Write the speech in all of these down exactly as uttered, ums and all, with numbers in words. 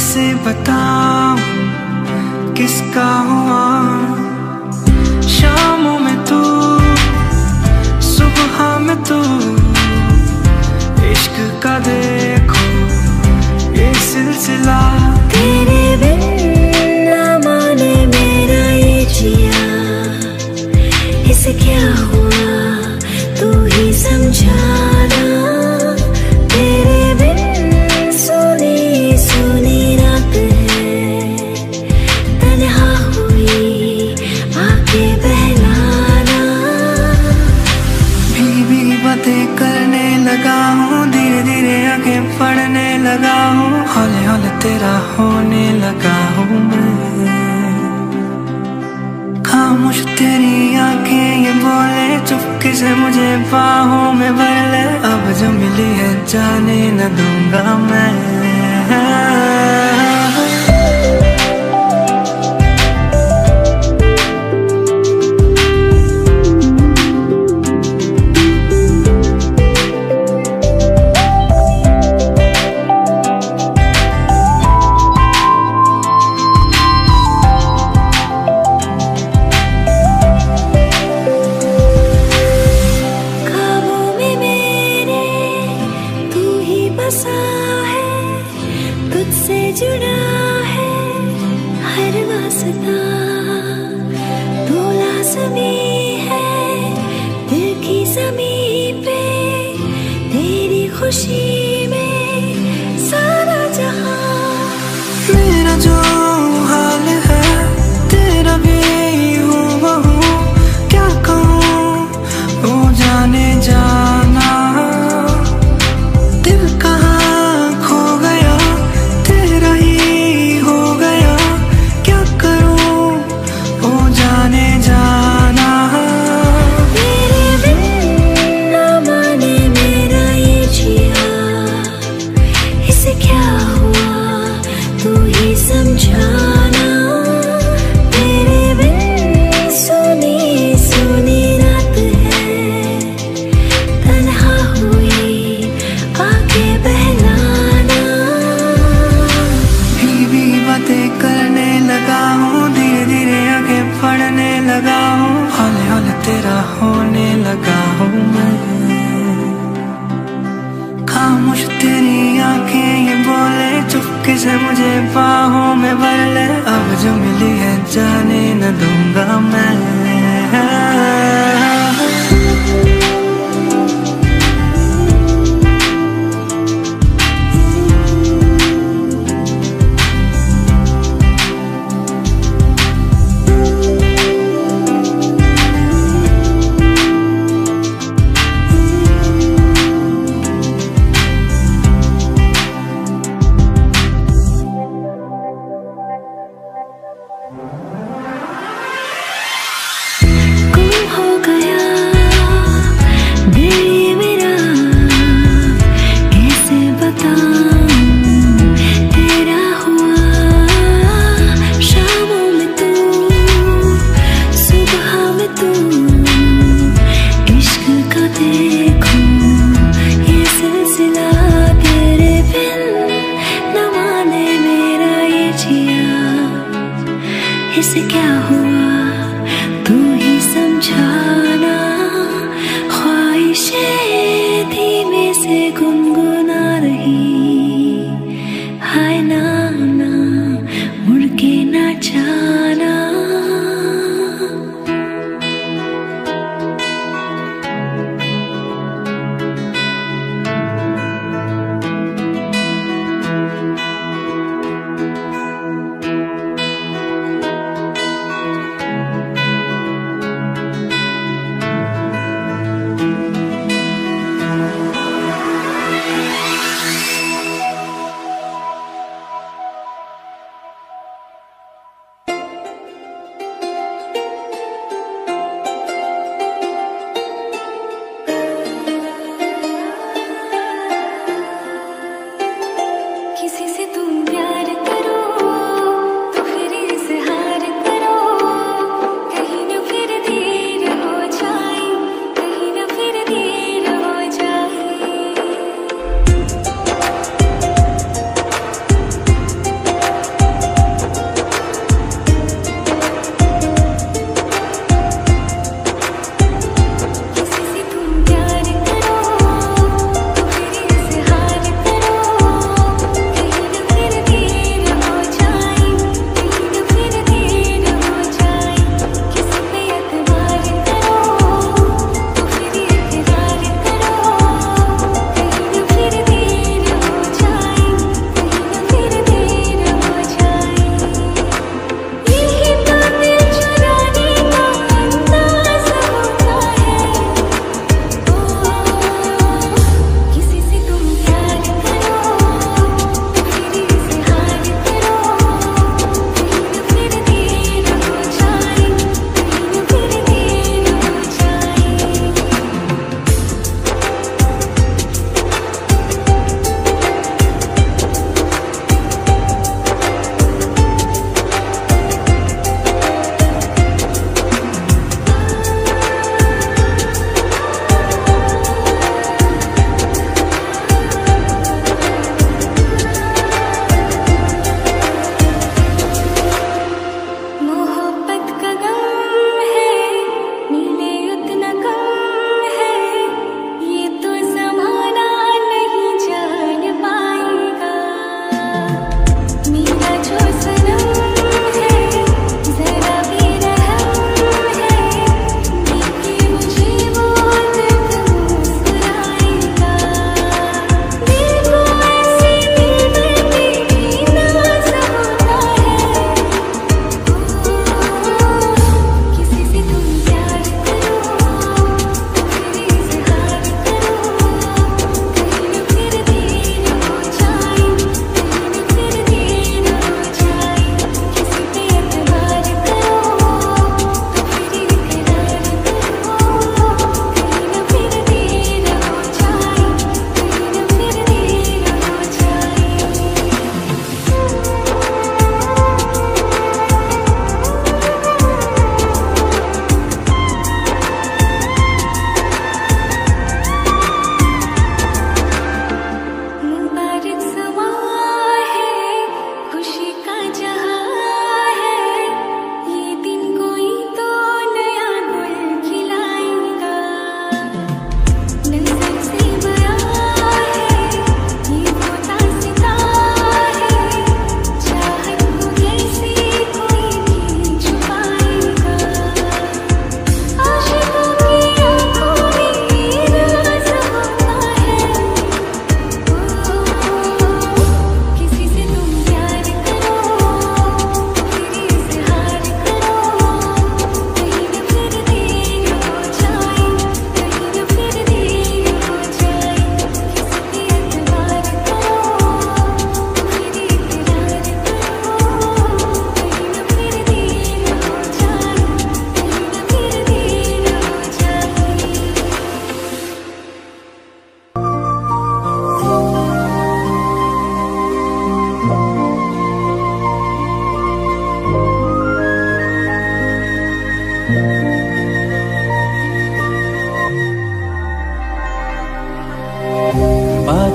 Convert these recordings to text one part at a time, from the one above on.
कैसे बताऊं किसका हुआ। शामों में तू, सुबह में तू, इश्क का देखो ये सिलसिला। तेरे बिन ना माने मेरा ये जिया, इसे क्या हुआ तू ही समझाना। तेरे बिन सोनी सोनी रात है, तन्हा हुई आके बहलाना। भीगी भीगी बातें करने लगा हूँ, धीरे धीरे आगे पढ़ने लगा हूँ, हौले हौले तेरा होने लगा हूँ मैं। खामोश तेरी आंखें ये बोले, चुपके से मुझे बाहों में भर ले। अब जो मिली है जाने न दूंगा मैं। तुझसे जुड़ा है हर वास्ता, तू लाज़मी है दिल की ज़मीं पे। तेरी खुशी में सारा जहां, मेरा जो हाल है तेरा भी हूबहू। क्या कहूँ वो जाने जाना, दिल कहाँ खो गया तेरा ही हो गया। क्या करूँ वो जाने जाना। तेरे बिन ना माने मेरा ये जिया,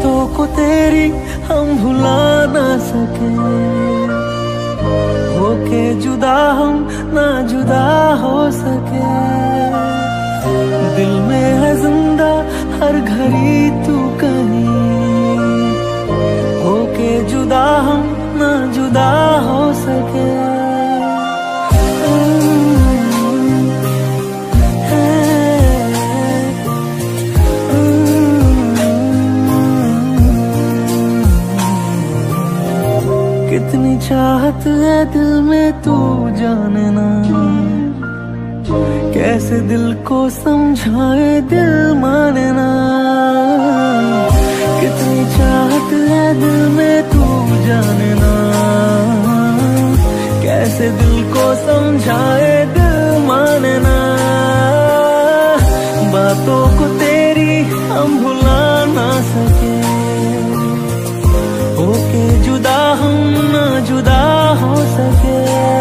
बातों को तेरी हम भुला ना सके, होके जुदा हम ना जुदा हो सके। दिल में है जिंदा हर घड़ी तू कहीं, होके जुदा हम ना जुदा हो सके। कितनी चाहत है दिल में तू जानना, कैसे दिल को समझाए दिल मानना। कितनी चाहत है दिल में तू जानना, कैसे दिल को समझाए दिल मानना। बातों को तेरी हम भुला ना सके, होके जुदा हम ना जुदा हो सके।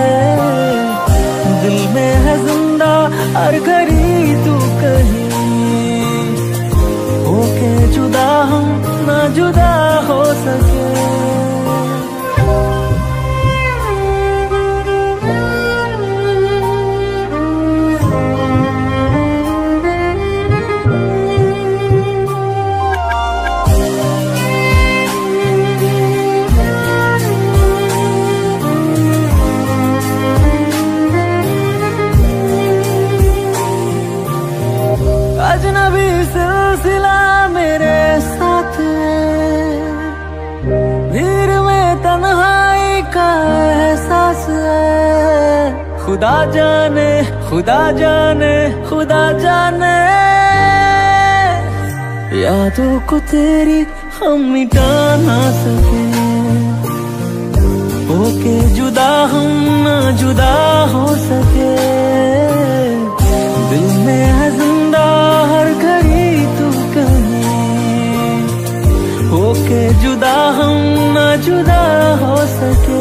दिल में है जिंदा हर घड़ी तू कहीं, होके जुदा हम ना जुदा हो सके। अजनबी सिलसिला मेरे साथ है, भीड़ में तन्हाई का एहसास है। खुदा जाने खुदा जाने खुदा जाने, यादों को तेरी हम मिटा ना सके, होके जुदा हम ना जुदा हो सके। दिल में है जिंदा हर घड़ी तू कहीं, होके जुदा हम ना जुदा हो सके।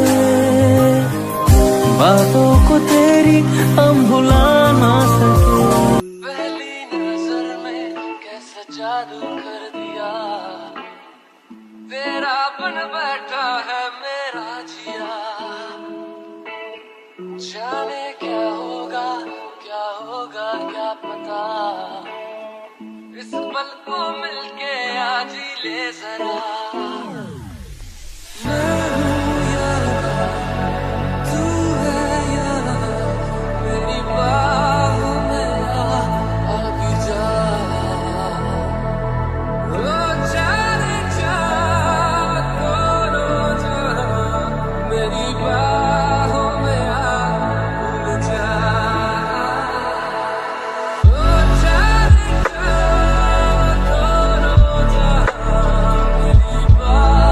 बातों को तेरी हम भुला ना सके। पहली नजर में कैसा जादू कर दिया, तेरा बन बैठा है मेरा जिया। जाने क्या होगा क्या होगा क्या पता, इस पल को मिलके आज ही ले जरा। मैं हूँ यहाँ, तू है यहाँ, मेरी बाहों में आ, आ भी जा। ओ जाने जा दोनों जहाँ, मेरी बाहों में आ भूल जा। Bye.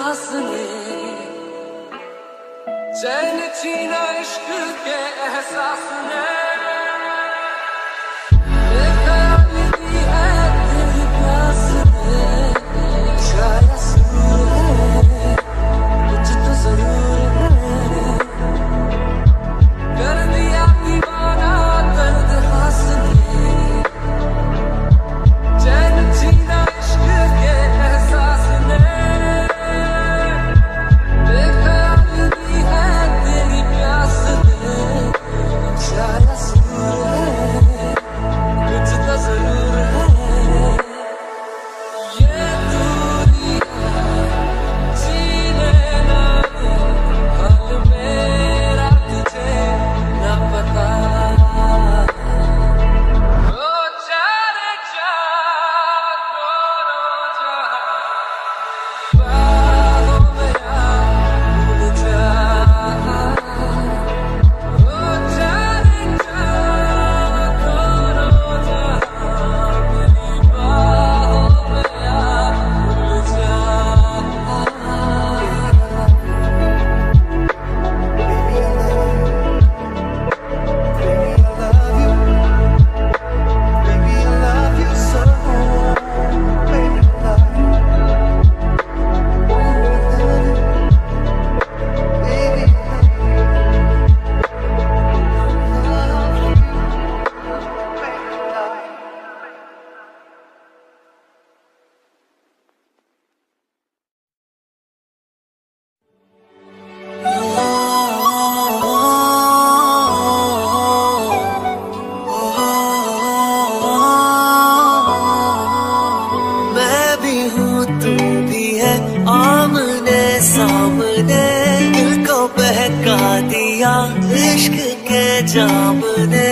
सांस ने चैन छीना इश्क के एहसास ने इश्क के जाम ने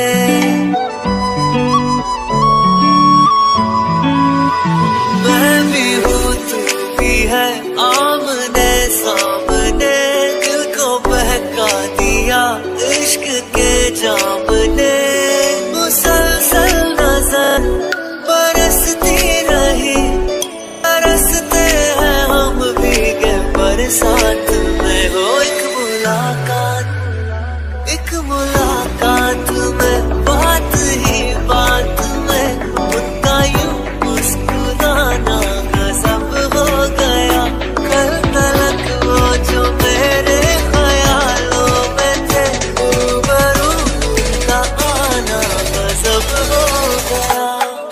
मैं भी हूँ तू भी है आमने सामने दिल को बहका दिया इश्क के जाम ने मुसलसल नजर बरसती रही बरसते हैं हम भीगे बरसात में हो एक मुलाकात एक मुलाकात में बात ही बात में उनका यूं मुस्कुराना गजब हो गया कल तलक वो जो मेरे ख्यालों में थे रूबरू उनका आना गजब हो गया।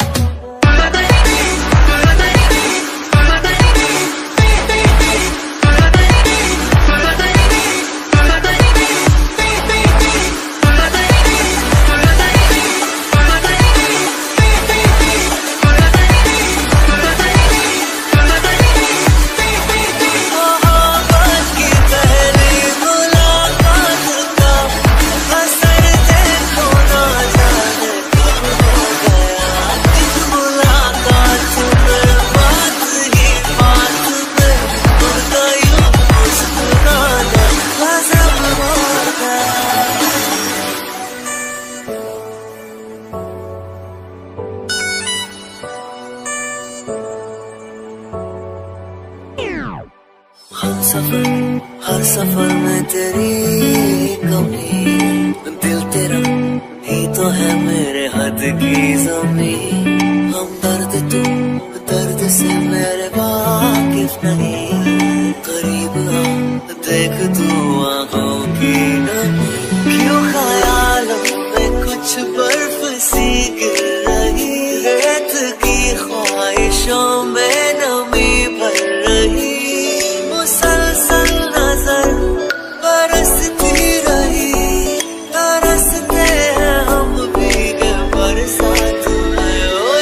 हर सफर हर सफर में तेरी कमी दिल तेरा ही तो है मेरे हद की ज़मीं हम दर्द तू दर्द से मेरे वाकिफ नहीं करीब आ देख तू आँखों की नमी क्यों ख्यालों में कुछ बर्फ सी गिर रही रेत की ख्वाहिशों में नमी भर रही मुसलसल नजर बरसती रही तरसते हैं हम भीगे बरसात में ओ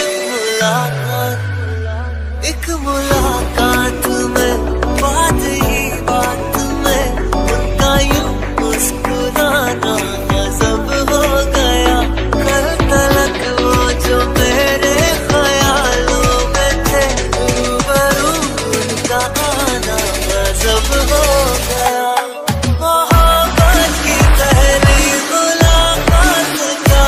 एक मुलाकात एक मुलाकात में बात ही बात में उनका यूं मुस्कुराना गजब हो गया कल तलक वो जो मेरे ख्यालों में थे रूबरू उनका आना गजब हो गया। मोहब्बत की पहली मुलाकात का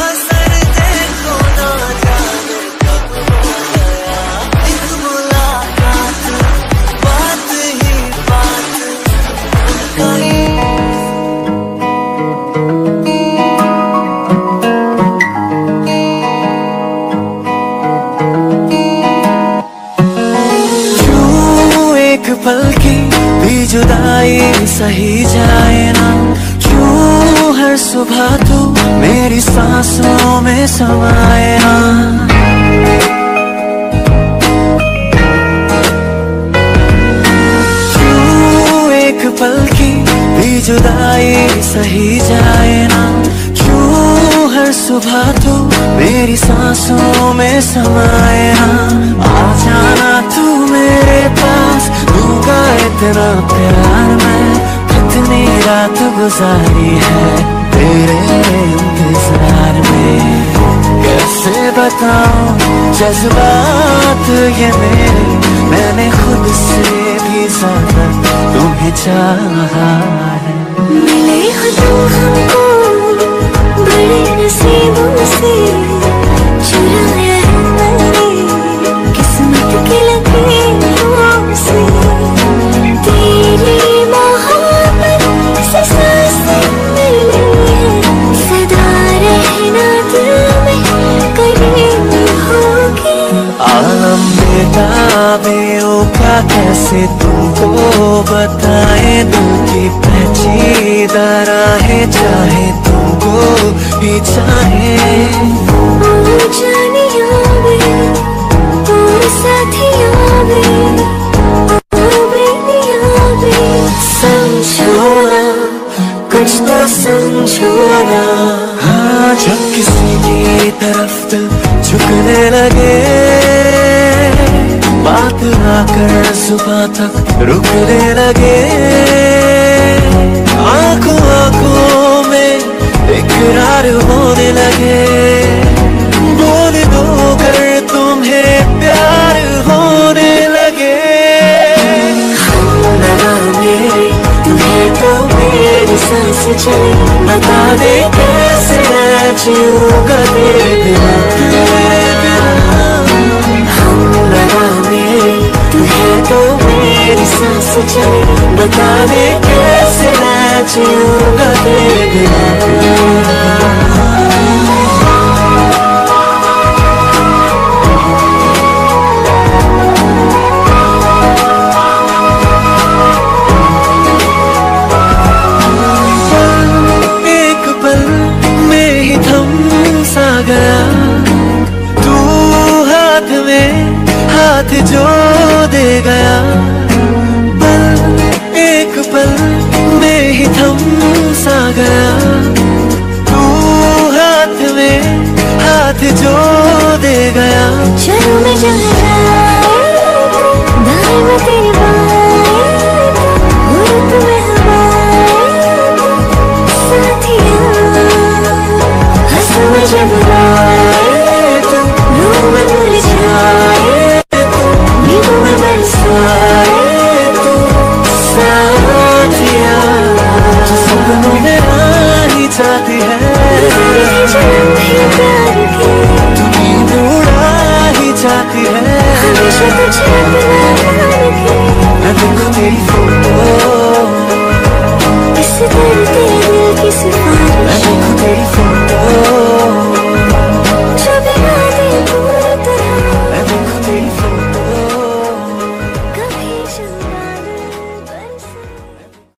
असर देखो ना जाने कब हो गया एक मुलाकात सही जाए ना, क्यों हर सुबह तू मेरी सांसों में समाए ना। क्यों एक पल की भी जुदाई सही जाए ना, क्यों हर सुबह तू मेरी सांसों में समाए ना। आ जाना तू मेरे पास, दूंगा इतना प्यार मैं, कितनी रात गुजारी है तेरे इंतजार में। कैसे बताऊं जज्बात ये मेरे, मैंने खुद से भी ज्यादा तुम्हें चाहा है। मिले हो तुम हमको बड़े नसीबों से, चुराया है मैंने किस्मत की लकीरों से। तेरी मोहब्बत से सांसें मिली है, सदा रहना दिल में करीब होगी। आलम बेताबियों का कैसे तुमको बताए, दिल की पेचीदा राहें चाहे तुमको भी चाहे। ओ जानिया वे, ओ साथिया वे, ओ बेनिया वे, समझो ना कुछ तो समझो ना। हाँ, जब किसी की तरफ दिल झुकने लगे, बात आकर सुबह तक रुकने लगे। आंखों आंखों में इकरार होने लगे, बोल दो कर तुम्हें प्यार होने लगे। हम लगा मेरे तुम्हें तो मेरी सांस चले, बता दे कैसे मैं जीऊंगा तेरे बिना। हम लगा मेरे तुम्हें तो मेरी सांस चले, बता दे कैसे मैं जीऊंगा तेरे बिना। हाथ जो दे गया, पल एक पल में ही थम सा गया। तू हाथ में हाथ जो दे गया। चलो मैं जहाँ जाए, दाएं में तेरी बाएं, रुत में हवाएं, साथिया हंस में जब आए तो रूह में भूल जाए, नींदों में बरसाए तो साथिया। सपनों में आनी चाहती है, जन्म ही प्यार की नींद उड़ानी चाहती है। हमेशा तुझे अपना